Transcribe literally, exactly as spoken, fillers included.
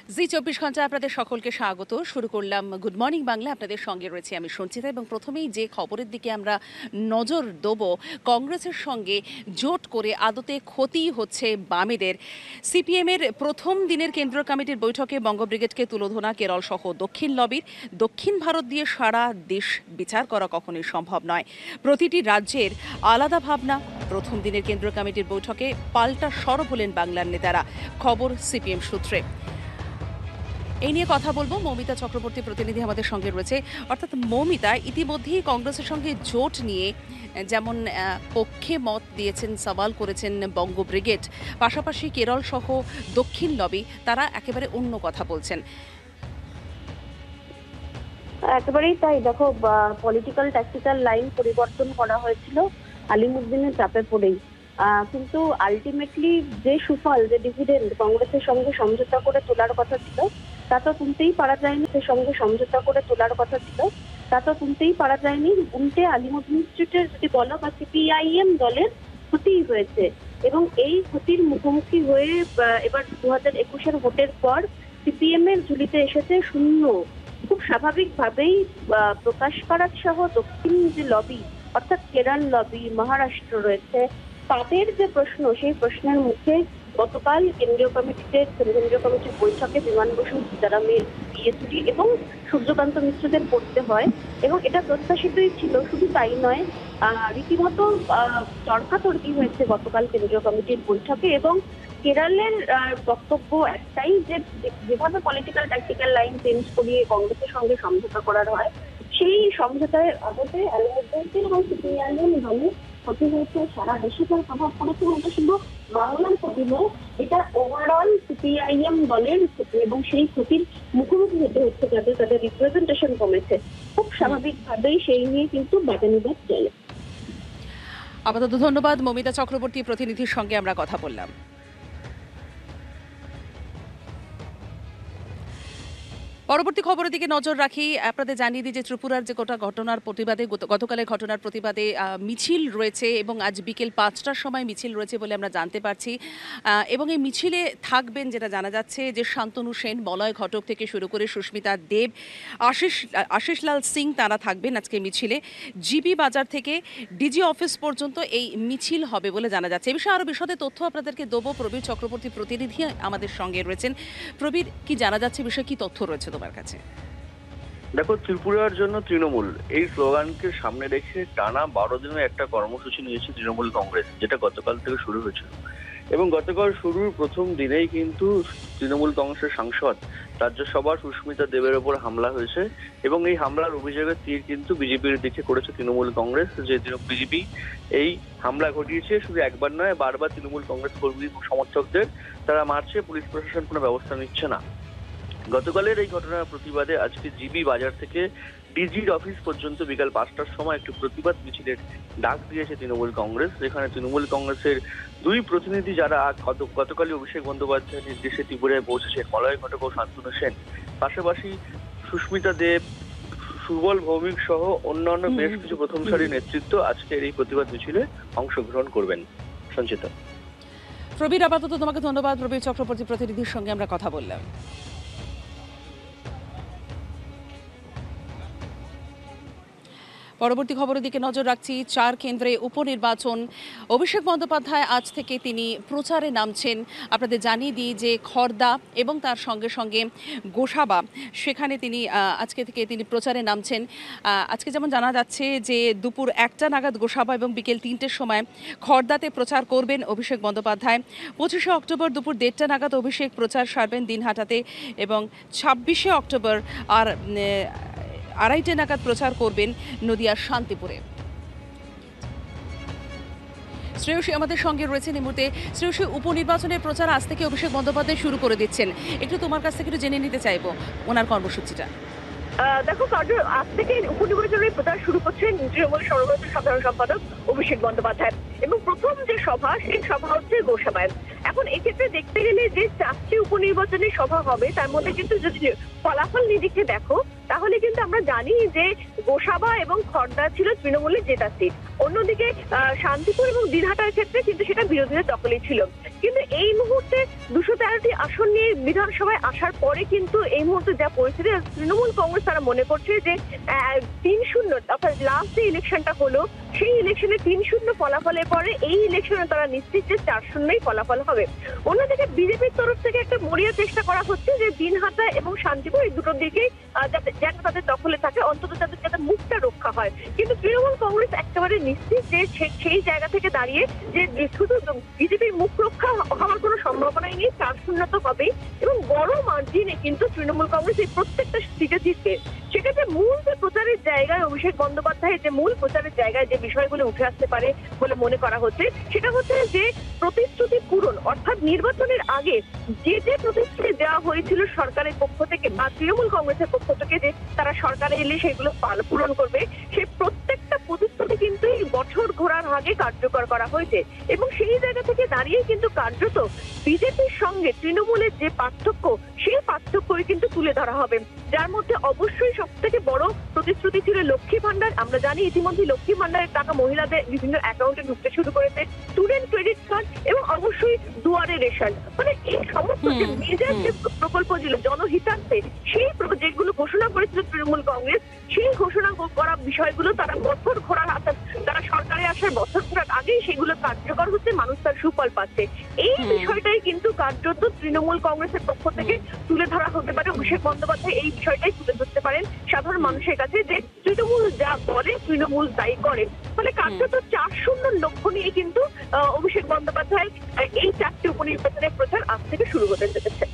জি চব্বিশ ঘন্টা আপনাদের সকলকে স্বাগত। শুরু করলাম গুড মর্নিং বাংলা। আপনাদের সঙ্গে রয়েছে আমি সঞ্চিতা, এবং প্রথমেই যে খবরের দিকে আমরা নজর দেব, কংগ্রেসের সঙ্গে জোট করে আদতে ক্ষতি হচ্ছে বামেদের। সিপিএমের প্রথম দিনের কেন্দ্রীয় কমিটির বৈঠকে বঙ্গ ব্রিগেডকে তুলোধনা কেরল সহ দক্ষিণ লবির। দক্ষিণ ভারত দিয়ে সারা দেশ বিচার করা কখনোই সম্ভব নয়, প্রতিটি রাজ্যের আলাদা ভাবনা। প্রথম দিনের কেন্দ্রীয় কমিটির বৈঠকে পাল্টা সরব হলেন বাংলার নেতারা, খবর সিপিএম সূত্রে। এই নিয়ে কথা বলবো, মৌমিতা চক্রবর্তী প্রতিনিধি আমাদের সঙ্গে রয়েছে। অর্থাৎ মৌমিতা, ইতিমধ্যেই কংগ্রেসের সঙ্গে জোট নিয়ে যেমন পক্ষে মত দিয়েছেন, সওয়াল করেছেন বঙ্গ ব্রিগেড, পাশাপাশি কেরল সহ দক্ষিণ লবি তারা একেবারে অন্য কথা বলছেন। একেবারেই তাই। দেখো, পলিটিক্যাল ট্যাকটিক্যাল লাইন পরিবর্তন করা হয়েছিল আলিমুদ্দিনের চাপে পড়েই, কিন্তু আলটিমেটলি যে সুফল, যে ডিভিডেন্ড কংগ্রেসের সঙ্গে সমঝোতা করে তোলার কথা ছিল তা তো তুলতেই পারা যায়নি। সে সঙ্গে সমঝোতা করে তোলার কথা ছিল তা তো তুলতেই পারা যায়নি। উল্টে আলিমুদ্দিন স্ট্রিটের যদি বলো বা সিপিআইএম দলের ক্ষতি হয়েছে, এবং এই ক্ষতির মুখোমুখি হয়ে এবার দু হাজার একুশের ভোটের পর সিপিএম এর ঝুলিতে এসেছে শূন্য। খুব স্বাভাবিকভাবেই প্রকাশ করার সহ দক্ষিণ যে লবি, অর্থাৎ কেরল লবি, মহারাষ্ট্র রয়েছে, তাদের যে প্রশ্ন, সেই প্রশ্নের মুখে গতকাল কেন্দ্রীয় কমিটিতে কেন্দ্রীয় কমিটির বৈঠকে বিমান বসু, সীতারামের পিএসডি এবং সূর্যকান্ত মিশ্রদের পড়তে হয়, এবং এটা প্রত্যাশিতই ছিল। শুধু তাই নয়, রীতিমতো তর্কাতর্কি হয়েছে গতকাল কেন্দ্রীয় কমিটির বৈঠকে, এবং কেরলের বক্তব্য একটাই, যে যেভাবে পলিটিক্যাল ট্যাকটিক্যাল লাইন চেঞ্জ করিয়ে কংগ্রেসের সঙ্গে সমঝোতা করার হয়, সেই সমঝোতায় আদতে আলিমুদ্দিন এবং সিপিআইএম দলের ক্ষতি হয়েছে, সারা দেশে তার প্রভাব পড়েছে। এটা শুধু বাংলার ক্ষতি নয়, এটা ওভারঅল সিপিআইএম দলের ক্ষতি, এবং সেই ক্ষতির মুখোমুখি হতে হচ্ছে যাদের তাদের রিপ্রেজেন্টেশন কমেছে। খুব স্বাভাবিকভাবেই সেই নিয়ে কিন্তু বাদানুবাদ চলে। আপাতত ধন্যবাদ মৌমিতা চক্রবর্তী প্রতিনিধির সঙ্গে আমরা কথা বললাম। পরবর্তী খবরের দিকে নজর রাখি। আপনাদের জানিয়ে দিই যে ত্রিপুরার যে গোটা ঘটনার প্রতিবাদে, গতকালের ঘটনার প্রতিবাদে মিছিল রয়েছে, এবং আজ বিকেল পাঁচটার সময় মিছিল রয়েছে বলে আমরা জানতে পারছি। এবং এই মিছিলে থাকবেন, যেটা জানা যাচ্ছে, যে শান্তনু সেন, বলয় ঘটক থেকে শুরু করে সুস্মিতা দেব, আশিস আশিস লাল সিং, তারা থাকবেন আজকে মিছিলে। জিবি বাজার থেকে ডিজি অফিস পর্যন্ত এই মিছিল হবে বলে জানা যাচ্ছে। এ বিষয়ে আরও বিশদে তথ্য আপনাদেরকে দেবো। প্রবীর চক্রবর্তী প্রতিনিধি আমাদের সঙ্গে রয়েছেন। প্রবীর, কি জানা যাচ্ছে, বিষয়ে কি তথ্য রয়েছে তোমার কাছে? দেখো, ত্রিপুরার জন্য তৃণমূল, এই স্লোগানকে সামনে রেখে টানা বারো দিনের একটা কর্মসূচি নিয়েছে তৃণমূল কংগ্রেস, যেটা গতকাল থেকে শুরু হয়েছিল। এবং গতকাল শুরুর প্রথম দিনেই কিন্তু তৃণমূল কংগ্রেসের সাংসদ রাজ্যসভা সুস্মিতা দেবের ওপর হামলা হয়েছে, এবং এই হামলার অভিযোগের তীর কিন্তু বিজেপির দিকে করেছে তৃণমূল কংগ্রেস। যে বিজেপি এই হামলা ঘটিয়েছে, শুধু একবার নয়, বারবার তৃণমূল কংগ্রেস কর্মী সমর্থকদের তারা মারছে, পুলিশ প্রশাসন কোনো ব্যবস্থা নিচ্ছে না। গতকালের এই ঘটনার প্রতিবাদে আজকে জিবি বাজার থেকে ডিজির অফিস পর্যন্ত বিকাল পাঁচটার সময় একটি প্রতিবাদ মিছিলের ডাক দিয়েছে তৃণমূল কংগ্রেস, যেখানে তৃণমূল কংগ্রেসের দুই প্রতিনিধি, যারা গতকালই অভিষেক বন্দ্যোপাধ্যায়ের নির্দেশে ত্রিপুরায় পৌঁছেছেন, মলয় ঘটক ও শান্তনু সেন, পাশাপাশি সুস্মিতা দেব, সুবল ভৌমিক সহ অন্যান্য বেশ কিছু প্রথম সারির নেতৃত্ব আজকের এই প্রতিবাদ মিছিলে অংশগ্রহণ করবেন। সঞ্চিতা। প্রবীর, আপাতত তোমাকে ধন্যবাদ। প্রবীর চক্রবর্তী প্রতিনিধির সঙ্গে আমরা কথা বললাম। পরবর্তী খবরের দিকে নজর রাখছি। চার কেন্দ্রে উপনির্বাচন, অভিষেক বন্দ্যোপাধ্যায় আজ থেকে তিনি প্রচারে নামছেন। আপনাদের জানিয়ে দিই যে খড়দা এবং তার সঙ্গে সঙ্গে গোসাবা, সেখানে তিনি আজকে থেকে তিনি প্রচারে নামছেন। আজকে যেমন জানা যাচ্ছে যে দুপুর একটা নাগাদ গোসাবা এবং বিকেল তিনটের সময় খড়দাতে প্রচার করবেন অভিষেক বন্দ্যোপাধ্যায়। পঁচিশে অক্টোবর দুপুর দেড়টা নাগাদ অভিষেক প্রচার সারবেন দিনহাটাতে, এবং ছাব্বিশে অক্টোবর আর আড়াইটে নাগাদ প্রচার করবেন নদিয়ার শান্তিপুরে। শ্রেয়সী আমাদের সঙ্গে রয়েছেন এই মুহূর্তে। শ্রেয়সী, উপনির্বাচনের প্রচার আজ থেকে অভিষেক বন্দ্যোপাধ্যায় শুরু করে দিচ্ছেন, একটু তোমার কাছ থেকে একটু জেনে নিতে চাইবো ওনার কর্মসূচিটা। দেখো, আজ থেকে উপনির্বাচনের প্রচার শুরু করছেন তৃণমূল সর্বভারতীয় সাধারণ সম্পাদক অভিষেক বন্দ্যোপাধ্যায়, এবং প্রথম যে সভা, সেই সভা হচ্ছে গোসাবায়। এখন এক্ষেত্রে দেখতে গেলে যে চারটি উপনির্বাচনের সভা হবে, তার মধ্যে কিন্তু যদি ফলাফল নিরিখে দেখো, তাহলে কিন্তু আমরা জানি যে গোসাবা এবং খড়দা ছিল তৃণমূলের জেতা সিট। অন্যদিকে শান্তিপুর এবং দিনহাটার ক্ষেত্রে কিন্তু সেটা বিরোধীদের দখলে ছিল। কিন্তু এই মুহূর্তে দুশো তেরোটি আসন নিয়ে বিধানসভায় আসার পরে কিন্তু এই মুহূর্তে যা পরিস্থিতি, তৃণমূল কংগ্রেস তারা মনে করছে যে আহ, তিন শূন্য অর্থাৎ লাস্ট যে ইলেকশনটা হলো সেই ইলেকশনে তিন শূন্য ফলাফলের পরে এই ইলেকশনে তারা নিশ্চিত যে চার শূন্যই ফলাফল হবে। অন্যদিকে বিজেপির তরফ থেকে একটা মরিয়া চেষ্টা করা হচ্ছে যে দিনহাটা এবং শান্তিপুর এই দুটোর দিকেই আহ, যাতে যেন তাদের দখলে থাকে, অন্তত তাদের যাতে মুখটা রক্ষা হয়। কিন্তু তৃণমূল কংগ্রেস একেবারে নিশ্চিত যে সে- সেই জায়গা থেকে দাঁড়িয়ে যে যে শুধু বিজেপির মুখ রক্ষা হওয়ার কোনো সম্ভাবনাই নেই, চার শূন্য তো হবেই এবং বড় মার্জিনে কিন্তু তৃণমূল কংগ্রেস এই প্রত্যেকটা সিটে জিতবে। সেক্ষেত্রে মূল যে প্রচারের জায়গায় অভিষেক বন্দ্যোপাধ্যায়ের যে মূল প্রচারের জায়গায় যে বিষয়গুলো উঠে আসতে পারে বলে মনে করা হচ্ছে সেটা হচ্ছে যে প্রতিশ্রুতি পূরণ, অর্থাৎ নির্বাচনের আগে যে যে প্রতিশ্রুতি দেওয়া হয়েছিল সরকারের পক্ষ থেকে বা তৃণমূল কংগ্রেসের পক্ষ থেকে যে তারা সরকারে এলে সেগুলো পাল- পূরণ করবে, সেই প্রত্যেকটা প্রতিশ্রুতি কিন্তু এই বছর ঘোরার আগে কার্যকর করা হয়েছে এবং সেই জায়গা থেকে দাঁড়িয়ে কিন্তু কার্যত বিজেপির সঙ্গে তৃণমূলের যে পার্থক্য সেই পার্থক্যই কিন্তু তুলে ধরা হবে। যার মধ্যে অবশ্যই সব থেকে বড় প্রতিশ্রুতি ছিল লক্ষ্মী ভান্ডার। আমরা জানি ইতিমধ্যে লক্ষ্মী ভান্ডারের টাকা মহিলাদের বিভিন্ন অ্যাকাউন্টে ঢুকতে শুরু করেছে, স্টুডেন্ট ক্রেডিট কার্ড এবং অবশ্যই দুয়ারে রেশন, মানে এই সমস্ত যে হুম, মেজর যে প্রকল্প ছিল জনহিতার্থে সেই প্র- যেগুলো ঘোষণা করেছিল তৃণমূল কংগ্রেস, সেই ঘোষণা করা বিষয়গুলো তারা বছর ঘোরার অর্থাৎ তারা সরকারে আসার বছর ঘোরার আগেই সেগুলো কার্যকর হচ্ছে, মানুষ তার সুফল পাচ্ছে। এই হুম। বিষয়টাই কিন্তু কার্যত তৃণমূল কংগ্রেসের পক্ষ থেকে তুলে ধরা হতে পারে। অভিষেক বন্দ্যোপাধ্যায় এই বিষয়টাই তুলে ধরতে পারেন সাধারণ মানুষের কাছে যে তৃণমূল যা বলে তৃণমূল তাই করে। ফলে কার্যত চার শূন্য লক্ষ্য নিয়ে কিন্তু আহ, অভিষেক বন্দ্যোপাধ্যায় আহ, এই চারটি উপনির্বাচনের প্রচার আজ থেকে শুরু হতে চলেছে।